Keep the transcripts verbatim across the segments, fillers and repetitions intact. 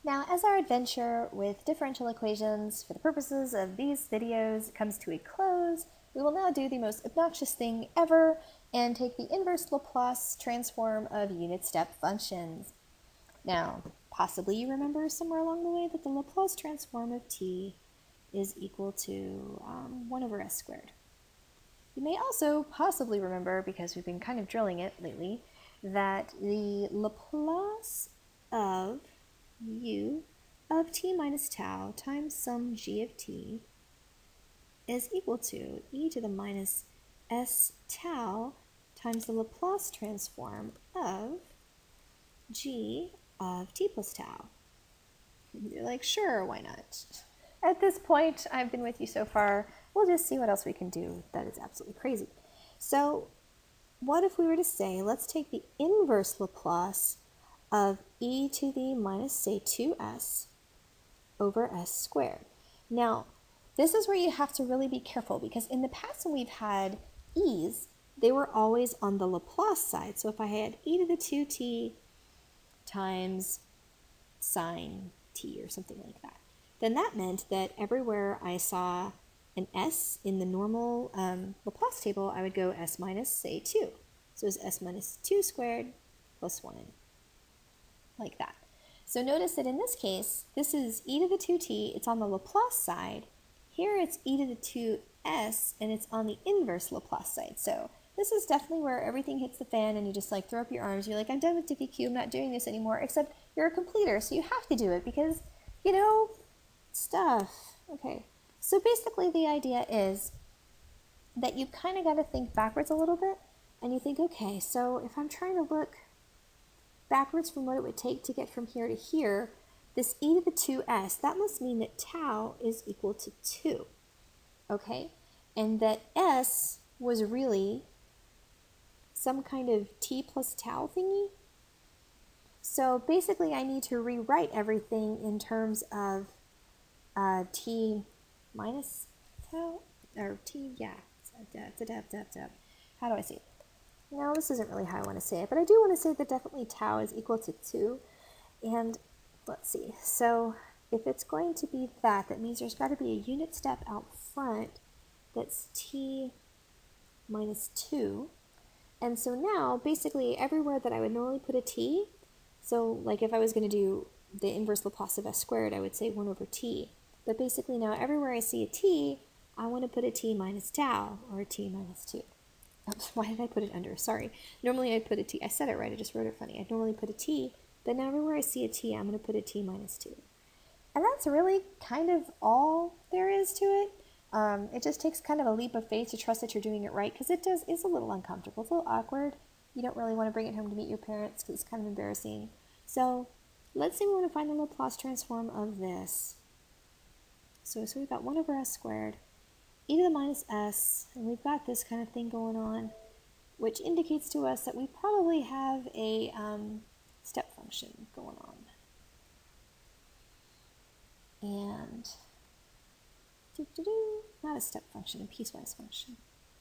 Now, as our adventure with differential equations for the purposes of these videos comes to a close, we will now do the most obnoxious thing ever and take the inverse Laplace transform of unit step functions. Now, possibly you remember somewhere along the way that the Laplace transform of t is equal to um, one over s squared. You may also possibly remember, because we've been kind of drilling it lately, that the Laplace of u of t minus tau times some g of t is equal to e to the minus s tau times the Laplace transform of g of t plus tau. You're like, sure, why not? At this point, I've been with you so far, we'll just see what else we can do that is absolutely crazy. So what if we were to say, let's take the inverse Laplace of e to the minus, say, two s over s squared. Now, this is where you have to really be careful, because in the past when we've had e's, they were always on the Laplace side. So if I had e to the two t times sine t or something like that, then that meant that everywhere I saw an s in the normal um, Laplace table, I would go s minus, say, two. So it's s minus two squared plus one, like that. So notice that in this case, this is e to the two t, it's on the Laplace side. Here it's e to the two s, and it's on the inverse Laplace side. So this is definitely where everything hits the fan and you just like throw up your arms. You're like, I'm done with diffie cube, I'm not doing this anymore, except you're a completer, so you have to do it because, you know, stuff. Okay, so basically the idea is that you kind of got to think backwards a little bit, and you think, okay, so if I'm trying to look backwards from what it would take to get from here to here, this e to the two s, that must mean that tau is equal to two, okay? And that s was really some kind of t plus tau thingy. So basically I need to rewrite everything in terms of uh, t minus tau, or t, yeah, it's a dep, dep, dep. How do I say it? No, this isn't really how I want to say it, but I do want to say that definitely tau is equal to two. And let's see, so if it's going to be that, that means there's got to be a unit step out front that's t minus two. And so now, basically, everywhere that I would normally put a t, so like if I was going to do the inverse Laplace of s squared, I would say one over t. But basically now, everywhere I see a t, I want to put a t minus tau, or a t minus two. Oops, why did I put it under? Sorry. Normally I'd put a t. I said it right, I just wrote it funny. I'd normally put a t, but now everywhere I see a t, I'm going to put a t minus two. And that's really kind of all there is to it. Um, it just takes kind of a leap of faith to trust that you're doing it right, because it does is a little uncomfortable. It's a little awkward. You don't really want to bring it home to meet your parents because it's kind of embarrassing. So let's say we want to find the Laplace transform of this. So, so we've got one over s squared, e to the minus s, and we've got this kind of thing going on, which indicates to us that we probably have a um, step function going on. And doo -doo -doo, not a step function, a piecewise function.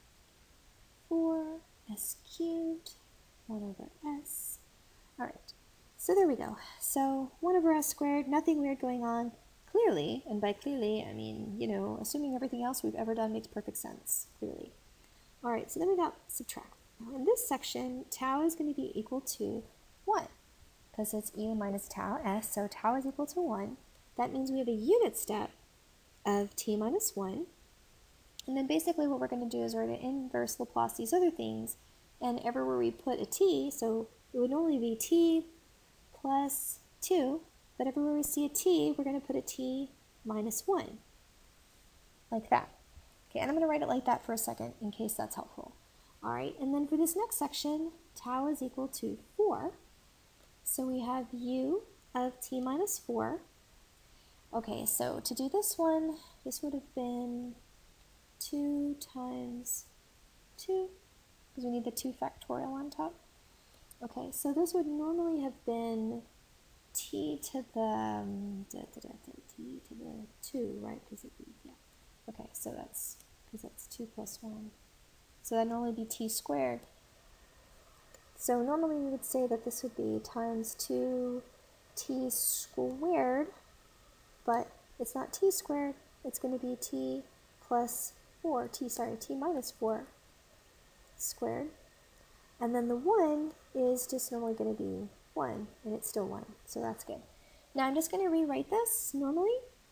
four s cubed, one over s. All right, so there we go. So one over s squared, nothing weird going on. Clearly, and by clearly, I mean, you know, assuming everything else we've ever done makes perfect sense, clearly. All right, so then we got subtract. Now in this section, tau is going to be equal to one, because it's e minus tau s, so tau is equal to one. That means we have a unit step of t minus one. And then basically what we're going to do is we're going to inverse Laplace these other things, and everywhere we put a t, so it would normally be t plus two, but everywhere we see a t, we're going to put a t minus one, like that. Okay, and I'm going to write it like that for a second in case that's helpful. All right, and then for this next section, tau is equal to four. So we have u of t minus four. Okay, so to do this one, this would have been two times two, because we need the two factorial on top. Okay, so this would normally have been t to the um, da, da, da, da, t to the two, right? Because it yeah. Okay, so that's because that's two plus one. So that'd normally be t squared. So normally we would say that this would be times two t squared, but it's not t squared, it's going to be t plus four, t, sorry, t minus four squared. And then the one is just normally going to be one, and it's still one, so that's good. Now I'm just going to rewrite this normally.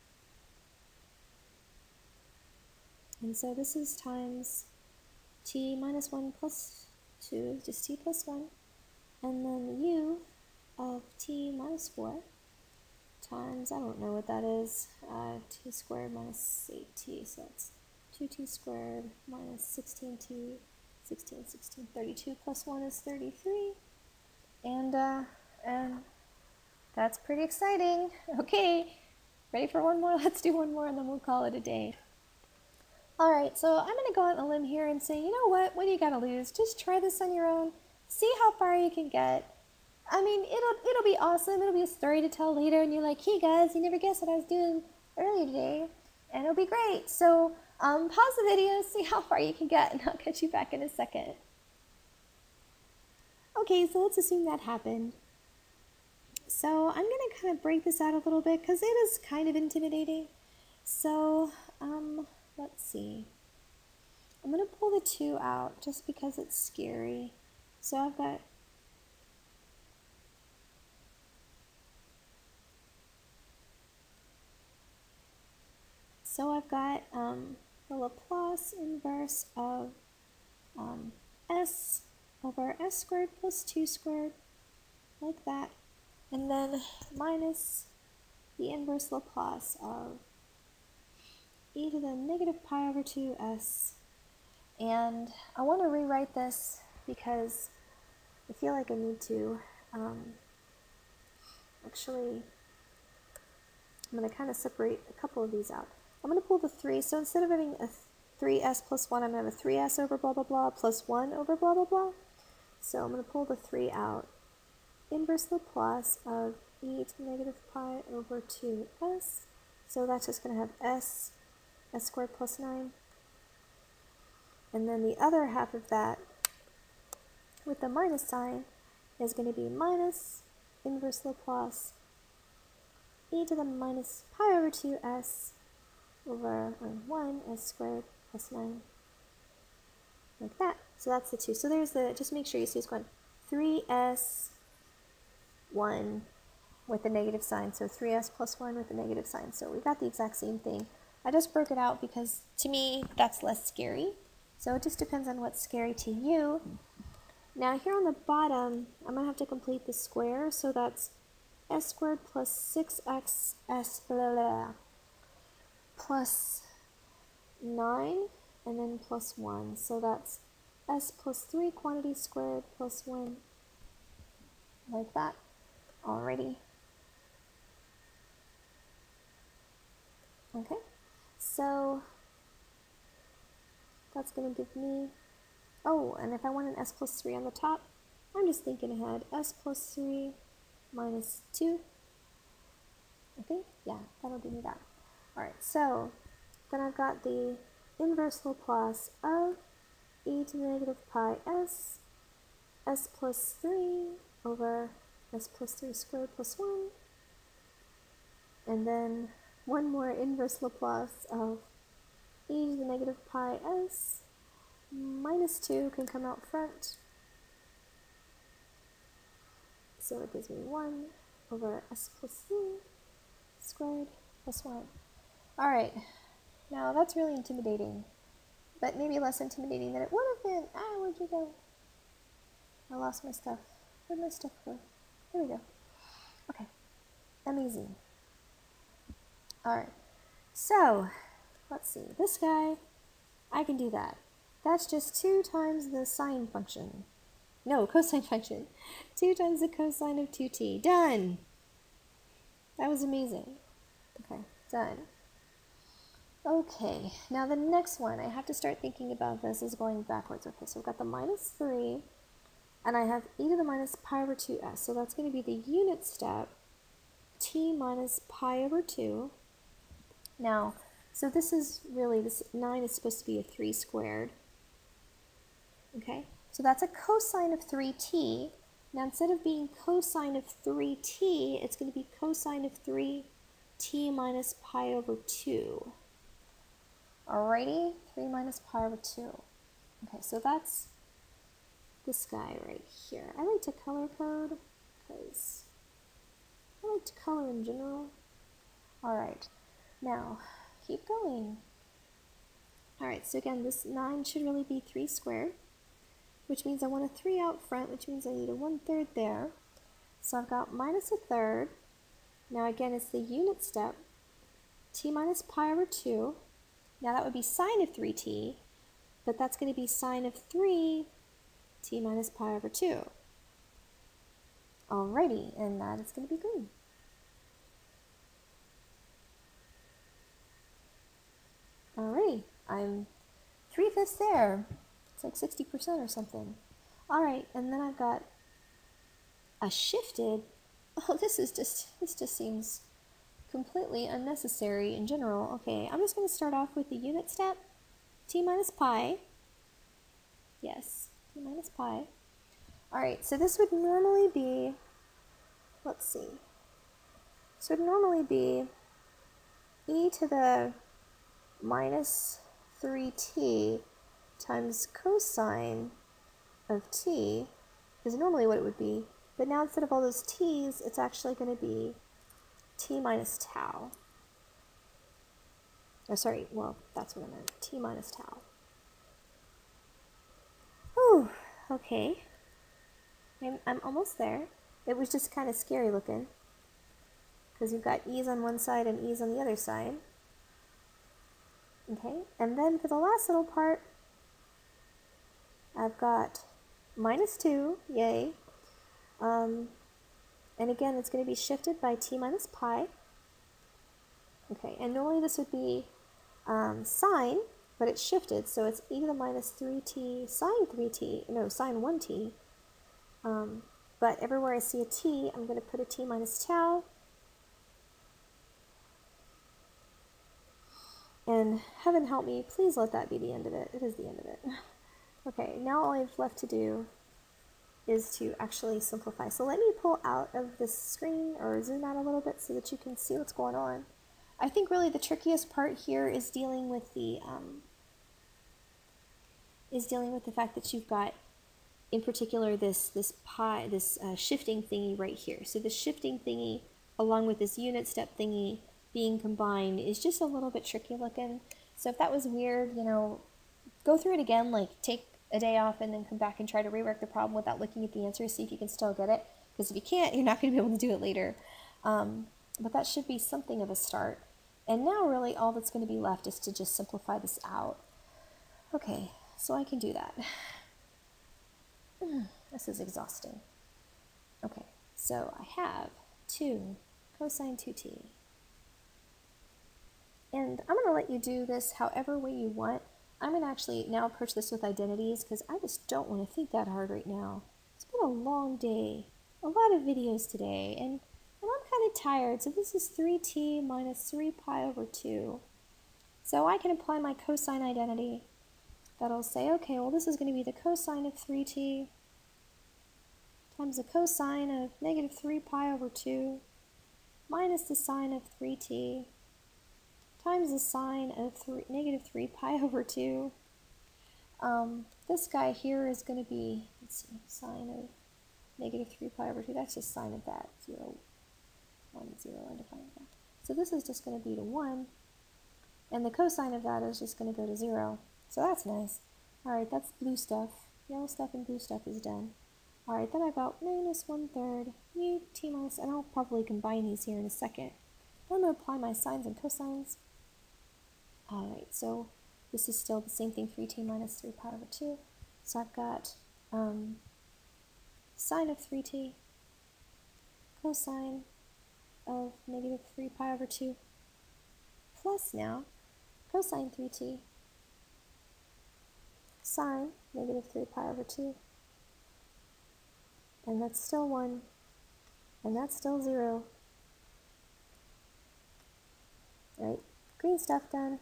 And so this is times t minus one plus two, just t plus one, and then u of t minus four times, I don't know what that is, uh, t squared minus eight t, so that's two t squared minus sixteen t, sixteen, sixteen, thirty-two plus one is thirty-three, and, uh, and that's pretty exciting. Okay, ready for one more? Let's do one more and then we'll call it a day. Alright, so I'm going to go out on a limb here and say, you know what, what do you got to lose? Just try this on your own, see how far you can get. I mean, it'll, it'll be awesome, it'll be a story to tell later, and you're like, hey guys, you never guessed what I was doing earlier today, and it'll be great. So, um, pause the video, see how far you can get, and I'll catch you back in a second. Okay, so let's assume that happened. So I'm going to kind of break this out a little bit, because it is kind of intimidating. So, um... let's see. I'm going to pull the two out just because it's scary. So I've got So I've got um, the Laplace inverse of um, s over s squared plus two squared, like that. And then minus the inverse Laplace of e to the negative pi over two s. And I want to rewrite this because I feel like I need to. Um, actually, I'm going to kind of separate a couple of these out. I'm going to pull the three, so instead of having a three s plus one, I'm going to have a three s over blah blah blah plus one over blah blah blah. So I'm going to pull the three out. Inverse Laplace of e to the negative pi over two s. So that's just going to have s, s squared plus nine. And then the other half of that, with the minus sign, is going to be minus inverse Laplace e to the minus pi over two s over one s squared plus nine, like that. So that's the two. So there's the, just make sure you see it's going three s, one with the negative sign. So three s plus one with the negative sign. So we got the exact same thing. I just broke it out because to me that's less scary. So it just depends on what's scary to you. Now here on the bottom, I'm going to have to complete the square. So that's s squared plus six x s blah, blah, plus nine, and then plus one. So that's s plus three quantity squared plus one, like that. Alrighty. Okay, so that's going to give me, oh, and if I want an s plus three on the top, I'm just thinking ahead. S plus three minus two. Okay, yeah, that'll give me that. Alright, so then I've got the inverse Laplace of e to the negative pi s, s plus three over s plus three squared plus one, and then one more inverse Laplace of e to the negative pi s, minus two can come out front, so it gives me one over s plus three squared plus one. Alright, now that's really intimidating, but maybe less intimidating than it would have been. Ah, where'd you go? I lost my stuff. Where'd my stuff go? There we go. Okay, amazing. Alright, so let's see. This guy, I can do that. That's just two times the sine function. No, cosine function. two times the cosine of two t. Done! That was amazing. Okay, done. Okay, now the next one, I have to start thinking about this as going backwards. Okay, so we've got the minus three, and I have e to the minus pi over two s. So that's going to be the unit step, t minus pi over two. Now, so this is really, this nine is supposed to be a three squared. Okay, so that's a cosine of three t. Now instead of being cosine of three t, it's going to be cosine of three t minus pi over two. Alrighty, three minus pi over two. Okay, so that's this guy right here. I like to color code because I like to color in general. Alright, now keep going. Alright, so again, this nine should really be three squared, which means I want a three out front, which means I need a one third there. So I've got minus a third. Now again, it's the unit step. T minus pi over two. Now that would be sine of three t, but that's going to be sine of three t minus pi over two. Alrighty, and that is going to be green. Alrighty, I'm three-fifths there. It's like sixty percent or something. Alright, and then I've got a shifted. Oh, this is just, this just seems completely unnecessary in general. Okay, I'm just going to start off with the unit step, t minus pi. Yes, t minus pi. Alright, so this would normally be, let's see, this would normally be e to the minus three t times cosine of t is normally what it would be, but now instead of all those t's, it's actually going to be t minus tau. Oh, sorry, well, that's what I meant, t minus tau. Ooh, okay. I'm, I'm almost there. It was just kind of scary looking, because you've got e's on one side and e's on the other side. Okay, and then for the last little part, I've got minus two, yay. Um, and again, it's going to be shifted by t minus pi. Okay, and normally this would be um, sine, but it's shifted, so it's e to the minus three t sine three t, no, sine one t. Um, but everywhere I see a t, I'm going to put a t minus tau. And heaven help me, please let that be the end of it. It is the end of it. Okay, now all I've left to do is to actually simplify. So let me pull out of this screen or zoom out a little bit so that you can see what's going on. I think really the trickiest part here is dealing with the um, is dealing with the fact that you've got, in particular, this this pi, this uh, shifting thingy right here. So the shifting thingy, along with this unit step thingy, being combined is just a little bit tricky looking. So if that was weird, you know, go through it again, like take a day off and then come back and try to rework the problem without looking at the answers, see if you can still get it. Because if you can't, you're not going to be able to do it later. Um, but that should be something of a start. And now really all that's going to be left is to just simplify this out. Okay, so I can do that. This is exhausting. Okay, so I have two cosine two t. And I'm going to let you do this however way you want. I'm going to actually now approach this with identities because I just don't want to think that hard right now. It's been a long day, a lot of videos today, and, and I'm kind of tired. So this is three t minus three pi over two. So I can apply my cosine identity. That'll say, okay, well this is going to be the cosine of three t times the cosine of negative three pi over two minus the sine of three t times the sine of three, negative three pi over two. Um, this guy here is going to be, let's see, sine of negative three pi over two. That's just sine of that, zero, one, zero, undefined. So this is just going to be to one, and the cosine of that is just going to go to zero. So that's nice. All right, that's blue stuff. Yellow stuff and blue stuff is done. All right, then I've got minus one third mu t minus, and I'll probably combine these here in a second. Then I'm going to apply my sines and cosines. Alright, so this is still the same thing, three t minus three pi over two. So I've got um, sine of three t, cosine of negative three pi over two, plus now cosine three t, sine negative three pi over two. And that's still one, and that's still zero. Alright, green stuff done.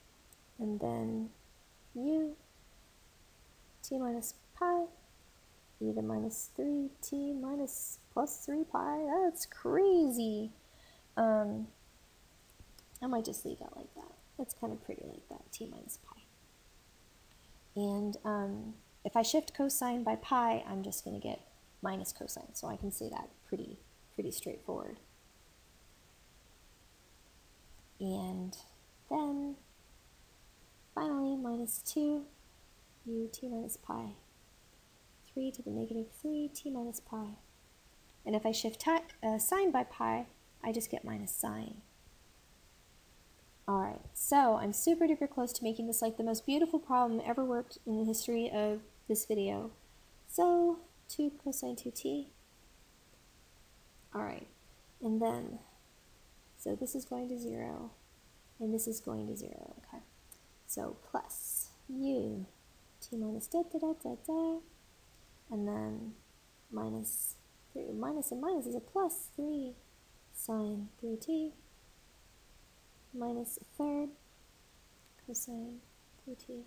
And then u t minus pi e to the minus three t minus plus three pi. That's crazy. Um, I might just leave that like that. That's kind of pretty like that, t minus pi. And um, if I shift cosine by pi, I'm just going to get minus cosine. So I can say that pretty, pretty straightforward. And then finally, minus two u t minus pi. three to the negative three t minus pi. And if I shift uh, sine by pi, I just get minus sine. Alright, so I'm super duper close to making this like the most beautiful problem ever worked in the history of this video. So, two cosine two t. Alright, and then, so this is going to zero, and this is going to zero, okay. So, plus u t minus da da da da da, and then minus three, minus and minus is a plus three sine three t. Minus a third cosine three t.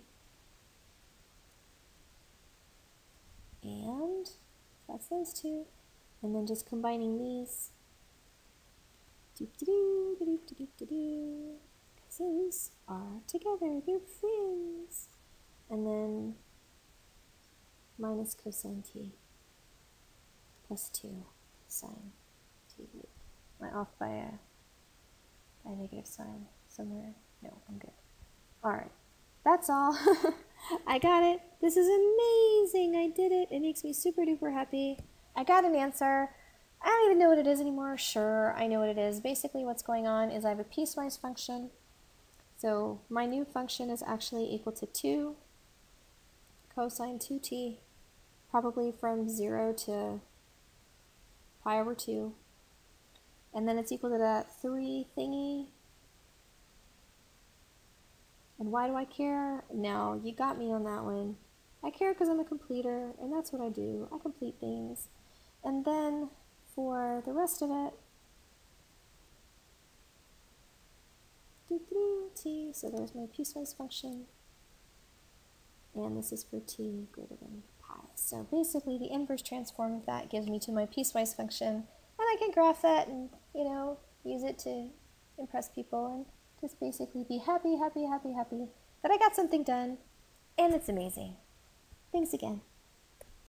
And that's those two. And then just combining these. Doop-de-doo, doop-de-doop-de-doo. Because those are together, they're friends. And then minus cosine t plus two sine t. Am I off by a by a negative sign somewhere? No, I'm good. Alright, that's all. I got it. This is amazing. I did it. It makes me super duper happy. I got an answer. I don't even know what it is anymore. Sure, I know what it is. Basically what's going on is I have a piecewise function. So my new function is actually equal to two cosine two t, probably from zero to pi over two. And then it's equal to that three thingy. And why do I care? No, you got me on that one. I care because I'm a completer, and that's what I do. I complete things. And then for the rest of it, t, so there's my piecewise function. And this is for t greater than pi. So basically the inverse transform of that gives me to my piecewise function. And I can graph that and, you know, use it to impress people and just basically be happy, happy, happy, happy that I got something done. And it's amazing. Thanks again.